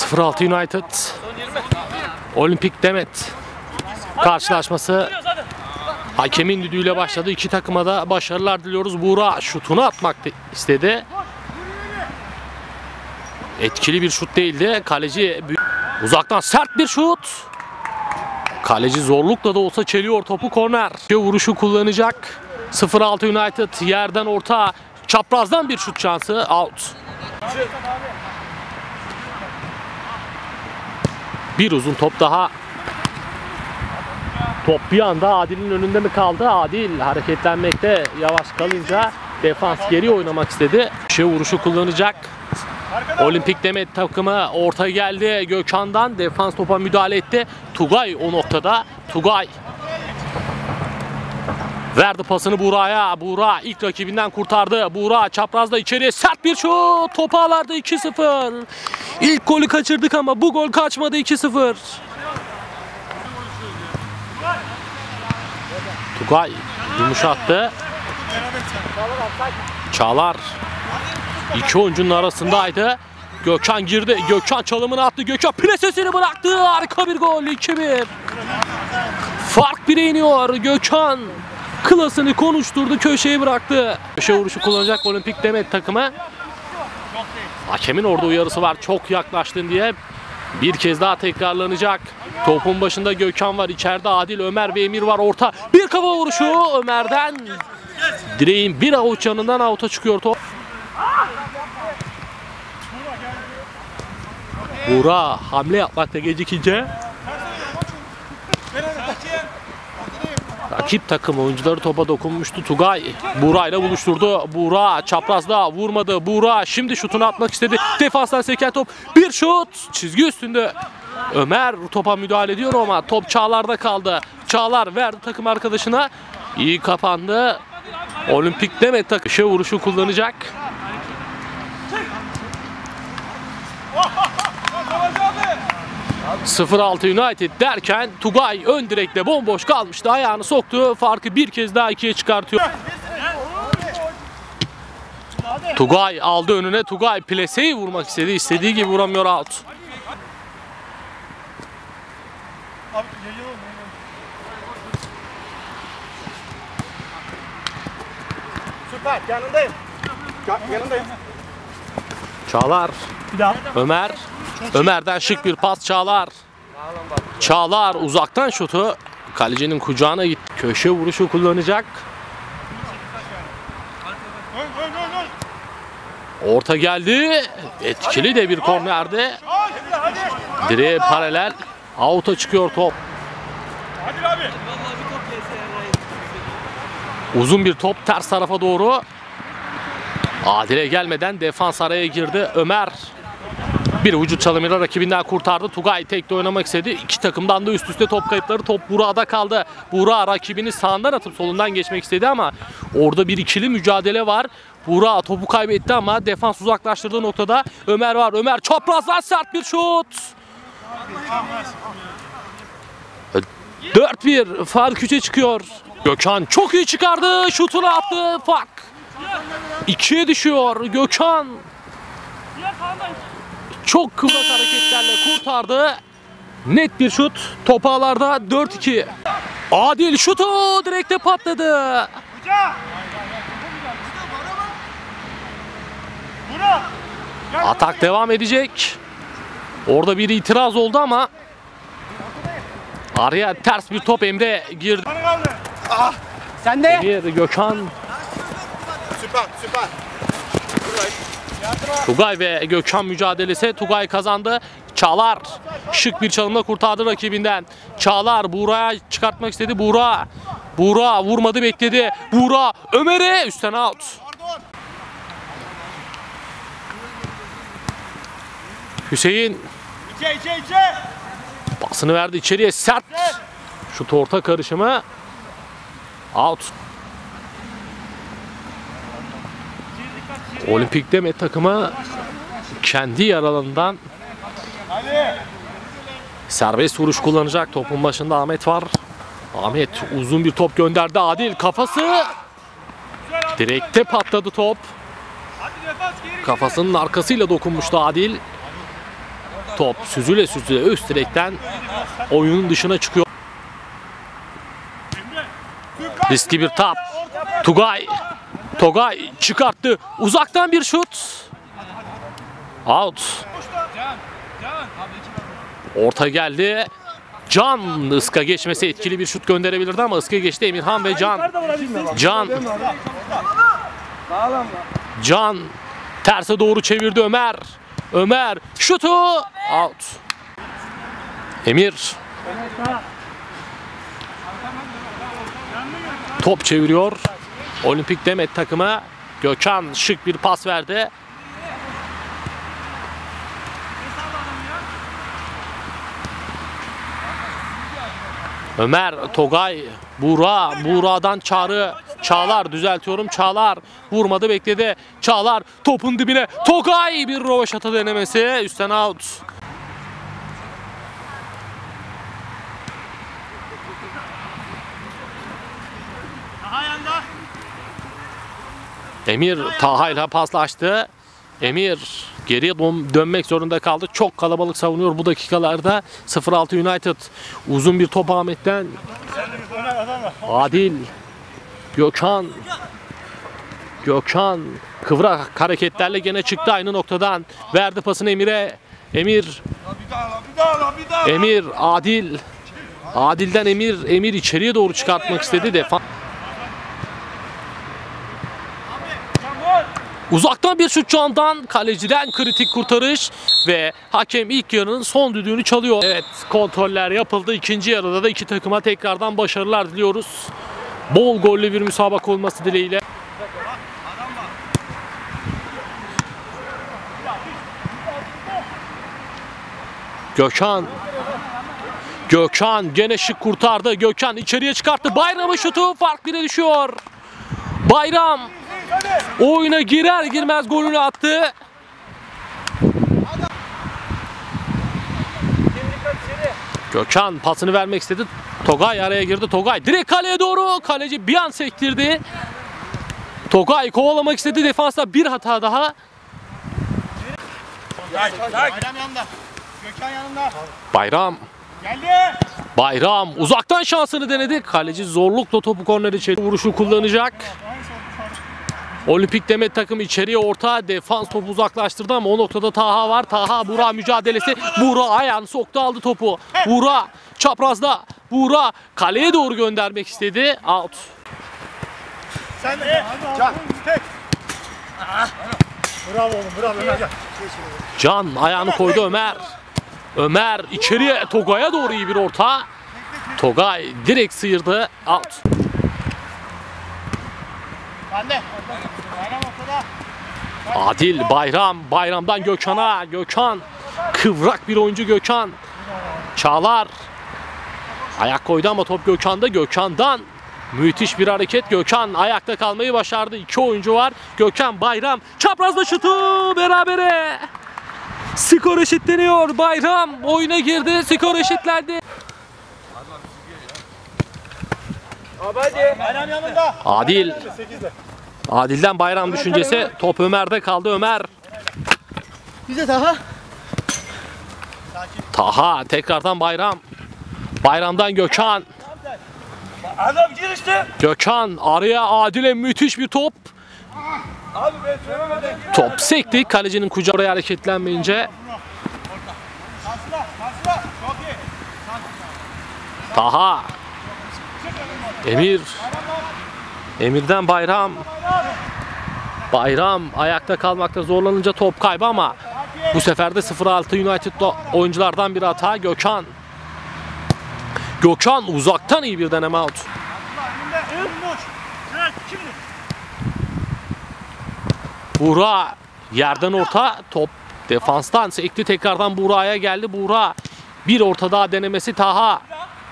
06 United Olimpik Demet karşılaşması hakemin düdüğüyle başladı. İki takıma da başarılar diliyoruz. Buğra şutunu atmak istedi. Etkili bir şut değildi. Kaleci uzaktan sert bir şut. Kaleci zorlukla da olsa çeliyor topu, korner. Vuruşu kullanacak. 06 United yerden orta, çaprazdan bir şut şansı, out. Bir uzun top daha. Top bir anda Adil'in önünde mi kaldı? Adil hareketlenmekte yavaş kalınca defans geri oynamak istedi. Vuruşu kullanacak. Olimpik Demet takımı orta geldi. Gökhan'dan defans topa müdahale etti. Tugay o noktada. Tugay verdi pasını Buğra'ya. Buğra ilk rakibinden kurtardı. Buğra çaprazda içeriye sert bir şut. Topu ağlardı. 2-0. İlk golü kaçırdık ama bu gol kaçmadı. 2-0. Tugay yumuşattı. Çağlar İki oyuncunun arasındaydı. Gökhan girdi. Gökhan çalımını attı. Gökhan presesini bıraktı. Harika bir gol. 2-1. Fark 1'e iniyor. Gökhan klasını konuşturdu. Köşeye bıraktı. Köşe vuruşu kullanacak Olimpik Demet takımı. Hakemin orada uyarısı var. Çok yaklaştın diye. Bir kez daha tekrarlanacak. Topun başında Gökhan var. İçeride Adil, Ömer ve Emir var. Orta. Bir kafa vuruşu Ömer'den. Direğin bir avuç yanından out'a çıkıyor top. Buğra hamle yapmakta gecikince rakip takım oyuncuları topa dokunmuştu. Tugay Buğra ile buluşturdu. Buğra çaprazda vurmadı. Buğra şimdi şutunu atmak istedi. Defanstan seken top. Bir şut. Çizgi üstünde. Ömer topa müdahale ediyor ama top Çağlar'da kaldı. Çağlar verdi takım arkadaşına. İyi kapandı. Olimpik Demet takışı vuruşu kullanacak. ...06 United derken Tugay ön direkte bomboş kalmıştı. Ayağını soktu. Farkı bir kez daha 2'ye çıkartıyor. Tugay aldı önüne. Tugay pleseyi vurmak istedi. İstediği gibi vuramıyor, out. Süper, yanındayım. Yanındayım. Çağlar, Ömer, Ömer'den şık bir pas Çağlar. Çağlar uzaktan şutu kalecinin kucağına gitti. Köşe vuruşu kullanacak. Orta geldi. Etkili de bir kornerdi. Direğe paralel. Out'a çıkıyor top. Uzun bir top ters tarafa doğru. Adil'e gelmeden defans araya girdi. Ömer bir vücut çalımıyla rakibinden kurtardı. Tugay tekte oynamak istedi. İki takımdan da üst üste top kayıpları. Top Buğra'da kaldı. Buğra rakibini sağından atıp solundan geçmek istedi ama orada bir ikili mücadele var. Buğra topu kaybetti ama defans uzaklaştırdığı noktada Ömer var. Ömer çaprazdan sert bir şut. 4-1 fark 3'e çıkıyor. Gökhan çok iyi çıkardı. Şutunu attı. Fark 2'ye düşüyor. Gökhan çok kıvrak hareketlerle kurtardı. Net bir şut. Top ağlarda 4-2. Adil şutu direkte patladı. Atak devam edecek. Orada bir itiraz oldu ama araya ters bir top Emre girdi. Sen de. Emir, Gökhan. Süper. Tugay ve Gökhan mücadelesi. Tugay kazandı. Çağlar şık bir çalımla kurtardı rakibinden. Çağlar Buğra'ya çıkartmak istedi. Buğra vurmadı, bekledi. Buğra Ömer'e üstten out. Hüseyin pasını verdi içeriye, sert şut, orta karışımı, out. Olimpik Demet takımı kendi yer alanından serbest vuruş kullanacak. Topun başında Ahmet var. Ahmet uzun bir top gönderdi. Adil kafası. Direkte patladı top. Kafasının arkasıyla dokunmuştu Adil. top süzüle süzüle üst direkten oyunun dışına çıkıyor. Riskli bir top. Togay çıkarttı. Uzaktan bir şut. Out. Orta geldi. Can ıska geçmesi etkili bir şut gönderebilirdi ama ıska geçti Emirhan ve Can terse doğru çevirdi Ömer şutu out. Emir top çeviriyor. Olimpik Demet takımı. Gökhan şık bir pas verdi. Ömer, Togay, Buğra'dan Çağlar düzeltiyorum. Çağlar vurmadı, bekledi. Çağlar topun dibine. Togay bir rövaşata denemesi. Üstten out. Emir Taha ile paslaştı. Emir geriye dönmek zorunda kaldı. Çok kalabalık savunuyor bu dakikalarda. 0-6 United. Uzun bir top Ahmet'ten. Adil. Gökhan. Kıvrak hareketlerle gene çıktı aynı noktadan. Verdi pasını Emir'e. Emir. Adil. Adil'den Emir içeriye doğru çıkartmak istedi. Uzaktan bir şut Can'dan, kaleciden kritik kurtarış ve hakem ilk yarının son düdüğünü çalıyor. Evet, kontroller yapıldı. İkinci yarıda da iki takıma tekrardan başarılar diliyoruz. Bol gollü bir müsabaka olması dileğiyle. Gökhan gene şık kurtardı. Gökhan içeriye çıkarttı. Bayram'ın şutu fark 1'e düşüyor. Bayram oyuna girer girmez golünü attı. Gökhan pasını vermek istedi. Togay araya girdi. Togay direkt kaleye doğru. Kaleci bir an sektirdi. Togay kovalamak istedi. Defansta bir hata daha. Bayram yanında. Gökhan yanında. Bayram. Geldi. Bayram uzaktan şansını denedi. Kaleci zorlukla topu korner içeri vuruşu kullanacak. Olimpik Demet takım içeriye orta, defans topu uzaklaştırdı ama o noktada Taha var. Taha Buğra mücadelesi. Buğra ayağını soktu, aldı topu. Buğra çaprazda. Buğra kaleye doğru göndermek istedi. Out. Sen de. Can. Tek. Bravo oğlum, bravo Ömer. Can ayağını koydu Ömer. Ömer içeriye Togay'a doğru iyi bir orta. Togay direkt sıyırdı. Out. Bende. Bayram ortada. Adil Bayram'dan Gökhan'a. Gökhan kıvrak bir oyuncu Gökhan. Çağlar ayak koydu ama top Gökhan'da. Gökhan'dan müthiş bir hareket. Gökhan ayakta kalmayı başardı. İki oyuncu var. Gökhan Bayram çaprazda şutu berabere. Skor eşitleniyor. Bayram oyuna girdi. Skor eşitlendi. Bayram yanında. Adil'den Bayram düşüncesi. Top Ömer'de kaldı. Ömer. Bize Taha. Taha tekrardan Bayram. Bayram'dan Gökhan. Adam gir işte. Gökhan araya Adil'e müthiş bir top. Abi ben söylemedim. Top sekti. Kalecinin kucağı oraya hareketlenmeyince. Çok iyi. Taha. Emir'den Bayram. Bayram ayakta kalmakta zorlanınca top kaybı ama bu sefer de 0-6 United oyunculardan bir hata. Gökhan uzaktan iyi bir deneme out. Buğra yerden orta, top defanstan sekti, tekrardan Buğra'ya geldi. Buğra bir orta daha denemesi. Taha.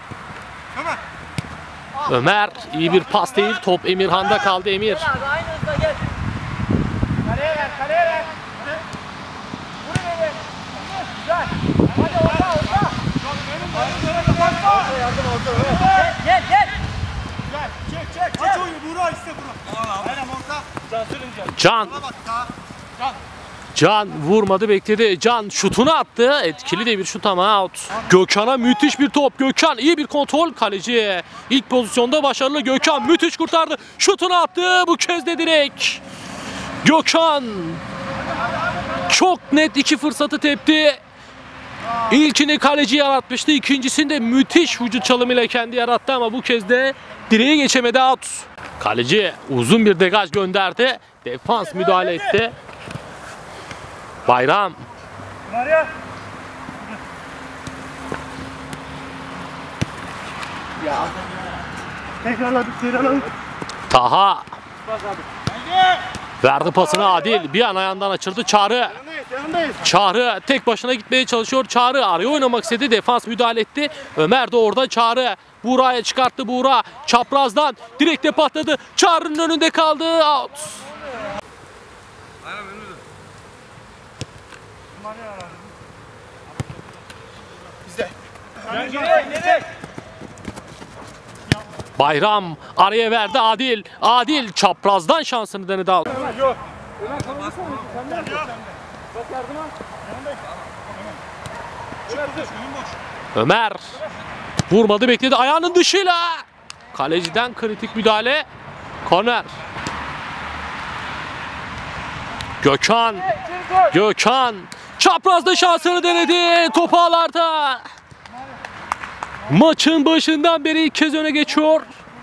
Ömer iyi bir pas değil, top Emirhan'da kaldı. Emir. Kaleye ver. Güzel. Hadi orta. Gel. Güzel. Çek. Aç oyunu Buğra, iste Buğra. Aynen orta. Can sürünce. Can. Can vurmadı, bekledi. Can şutunu attı. Etkili de bir şut ama out. Gökhan'a müthiş bir top. Gökhan iyi bir kontrol. Kaleci ilk pozisyonda başarılı. Gökhan müthiş kurtardı. Şutunu attı. Bu kez de direkt. Gökhan çok net iki fırsatı tepti. İlkini kaleci yaratmıştı. İkincisinde müthiş vücut çalımıyla kendi yarattı ama bu kez de direğe geçemedi, out. Kaleci uzun bir degaj gönderdi. Defans müdahale etti. Bayram. Tekrarladık. Taha. Verdi pasını Adil. Bir an ayağından açıldı. Çağrı. Yanındayız. Çağrı tek başına gitmeye çalışıyor. Çağrı araya oynamak istedi. Defans müdahale etti. Ömer de orada. Çağrı Buğra'ya çıkarttı. Buğra çaprazdan direkte patladı. Çağrı'nın önünde kaldı. Out. Bayram araya verdi. Adil. Adil çaprazdan şansını denedi. Out. Ömer vurmadı, bekledi, ayağının dışıyla kaleciden kritik müdahale. Korner. Gökhan çaprazda şansını denedi, top ağlarda. Maçın başından beri ilk kez öne geçiyor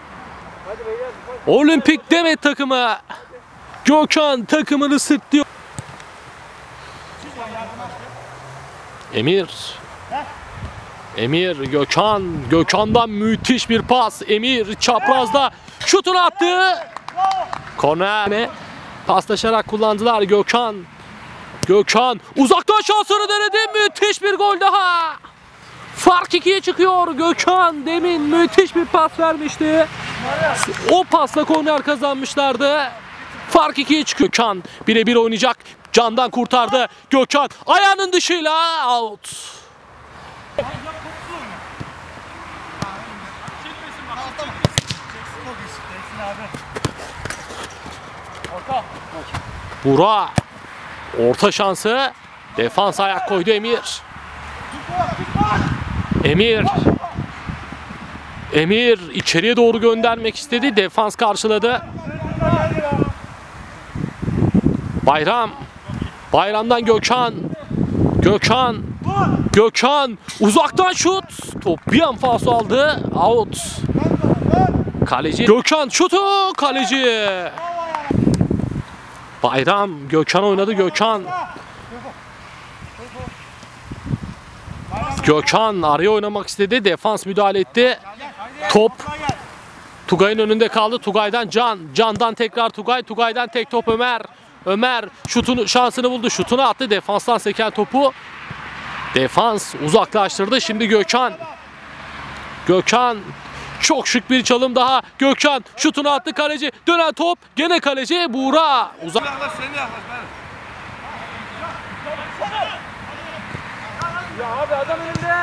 Olimpik Demet takımı. Gökhan takımını sırtlıyor. Emir, Gökhan'dan müthiş bir pas. Emir çaprazda şutunu attı. Korner. Paslaşarak kullandılar. Gökhan uzaktan şansını denedi. Müthiş bir gol daha. Fark 2'ye çıkıyor. Gökhan demin müthiş bir pas vermişti. O pasla korner kazanmışlardı. Fark 2'ye çıkıyor. Gökhan birebir oynayacak. Can'dan kurtardı. Gökhan ayağının dışıyla out. Buğra orta şansı, defans ayak koydu. Emir içeriye doğru göndermek istedi, defans karşıladı. Bayram'dan Gökhan uzaktan şut, top bir an falso aldı, out. Kaleci Gökhan şutu, kaleci Bayram. Gökhan oynadı. Gökhan araya oynamak istedi, defans müdahale etti. Top Tugay'ın önünde kaldı. Tugay'dan Can'dan tekrar Tugay'dan tek top Ömer şansını buldu, şutunu attı, defanstan seken topu defans uzaklaştırdı. Şimdi Gökhan çok şık bir çalım daha. Gökhan şutunu attı, kaleci dönen top, gene kaleci Buğra uzak. Ya abi adam önünde.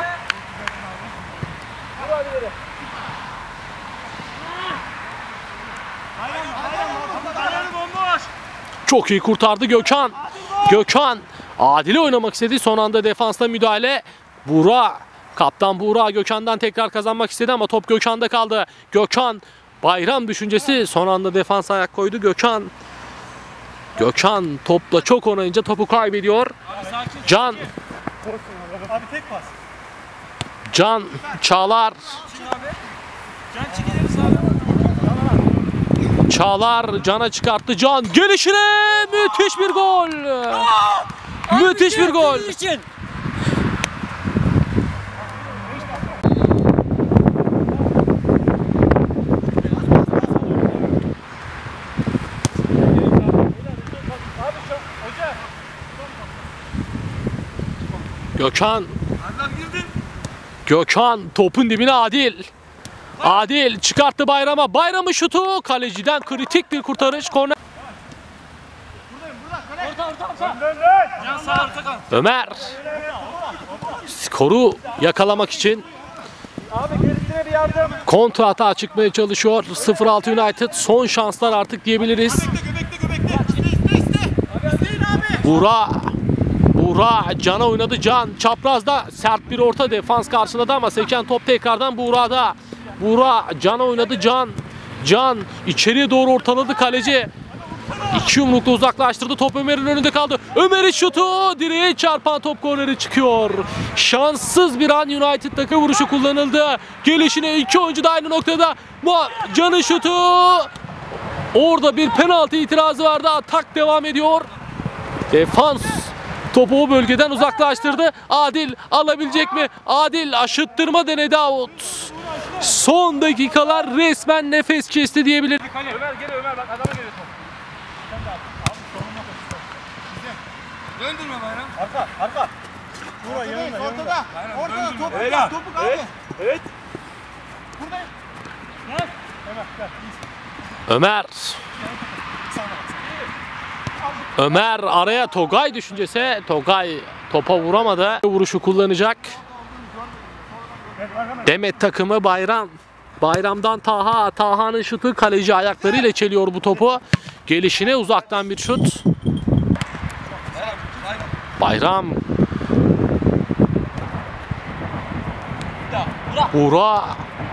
Çok iyi kurtardı Gökhan. Adil'e oynamak istedi. Son anda defansta müdahale. Kaptan Buğra Gökhan'dan tekrar kazanmak istedi ama top Gökhan'da kaldı. Bayram düşüncesi, son anda defans ayak koydu. Gökhan topla çok oynayınca topu kaybediyor. Can tek pas. Çağlar. Çağlar Can'a çıkarttı. Can gelişine müthiş bir gol. Müthiş bir gol. Gökhan topun dibine Adil çıkarttı Bayram'a. Bayram'ın şutu, kaleciden kritik bir kurtarış. Korner. Ömer skoru yakalamak için kontra hata çıkmaya çalışıyor. 0-6 United son şanslar artık diyebiliriz. Buğra Buğra Can'a oynadı. Can çaprazda sert bir orta, defans karşıladı ama seken top tekrardan Buğra'da. Buğra Can'a oynadı. Can içeriye doğru ortaladı kaleci. İki yumrukla uzaklaştırdı. Top Ömer'in önünde kaldı. Ömer'in şutu, direğe çarpan top korneri çıkıyor. Şanssız bir an United takı vuruşu kullanıldı. Gelişine iki oyuncu da aynı noktada. Can'ın şutu. Orada bir penaltı itirazı vardı. Atak devam ediyor. Defans topu o bölgeden uzaklaştırdı. Adil alabilecek mi? Adil aşıttırma denedi, out. Son dakikalar resmen nefes kesti diyebilir. Ömer gel, Ömer bak adama geliyor top. Döndürme Bayram. Arka. Ortada. Ortada topu kaldı. Evet. Buradayım. Gel. Ömer gel. Ömer araya Togay düşüncesi. Togay topa vuramadı. Vuruşu kullanacak. Demet takımı Bayram'dan Taha. Taha'nın şutu, kaleci ayaklarıyla çeliyor bu topu. Gelişine uzaktan bir şut. Bayram. Buğra.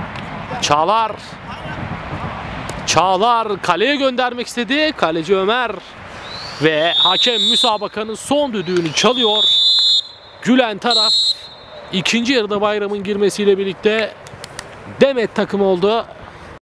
Çağlar kaleye göndermek istedi. Kaleci Ömer. Ve hakem müsabakanın son düdüğünü çalıyor. Gülen taraf ikinci yarıda Bayram'ın girmesiyle birlikte Demet takımı oldu.